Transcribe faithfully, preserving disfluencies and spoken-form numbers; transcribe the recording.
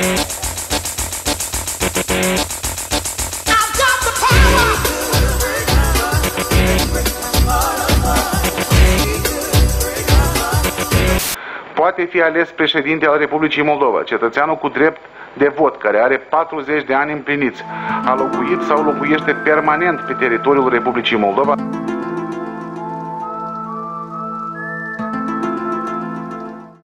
Poate fi ales președinte al Republicii Moldova, cetățeanul cu drept de vot, care are patruzeci de ani împliniți, a locuit sau locuiește permanent pe teritoriul Republicii Moldova.